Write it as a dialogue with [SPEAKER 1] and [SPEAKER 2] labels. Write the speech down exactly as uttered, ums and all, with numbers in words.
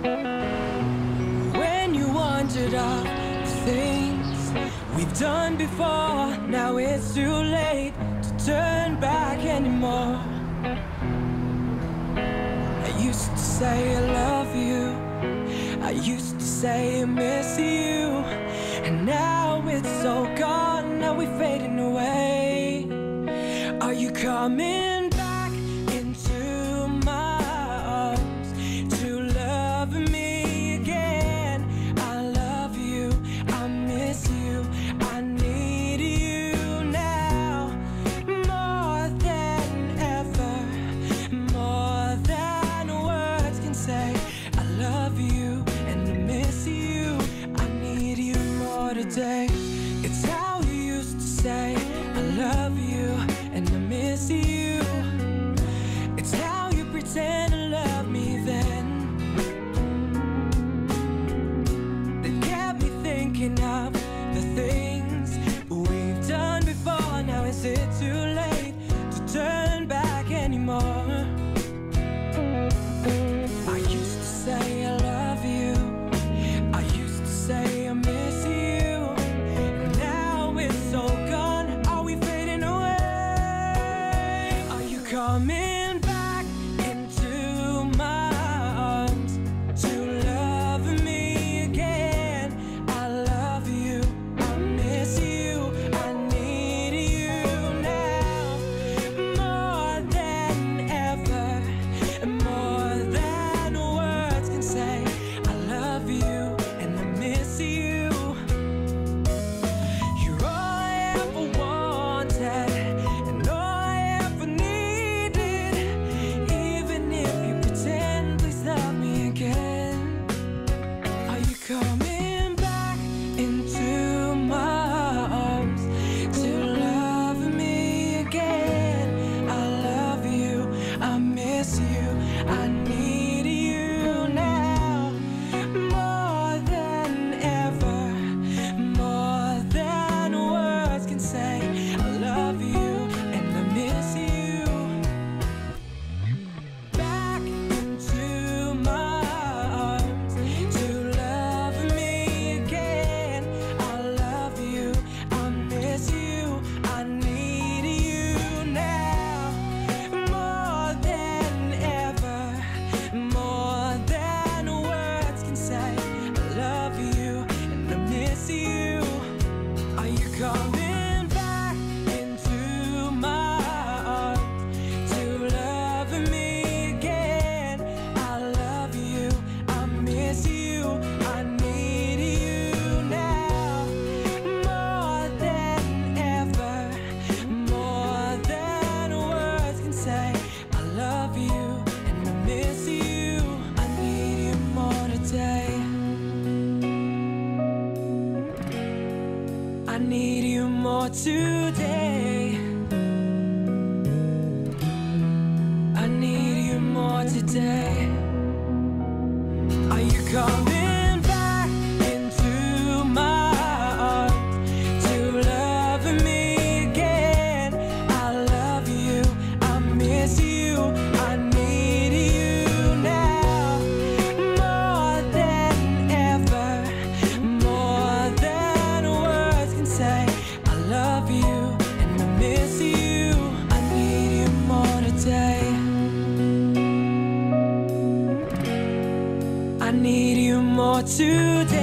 [SPEAKER 1] When you wondered of the things we've done before, now it's too late to turn back anymore. I used to say I love you, I used to say I miss you, and now it's all gone, now we're fading away. Are you coming back into my arms to love me again? I love you, I miss you, I need you now, more than ever, more than words can say. I love you and I miss you, I need you more today. It's how you used to say I love you and I miss you. It's how you pretend to love me then, that kept me thinking of the things we've done before. Now is it too late to turn back anymore? I used to say I love you, I used to say I miss you, and now it's all gone. Are we fading away? Are you coming back into my arms to love me again? I love you, I miss you, I need you now, more than ever, more than words can say. I love you and I miss you. You're all I ever wanted and all I ever needed. Even if you pretend, please love me again. Are you coming back into my arms to love me again? I love you, I miss you, I need you now, more than ever, more than words can say. I love you and I miss you. Back into my arms to love me again. I love you, I miss you, I need you now, more than ever, more than words can say. I love you and I miss you. Are you coming back into my arms to love me again? I love you, I miss you, I need you now, more than ever, more than words can say. I love you and I miss you, I need you more today. I need you more today. I need you more today. Are you coming back into my arms to love me again? I love you, I miss you, I need you now, more than ever, more than words can say. I love you and I miss you, I need you more today. I need you more today.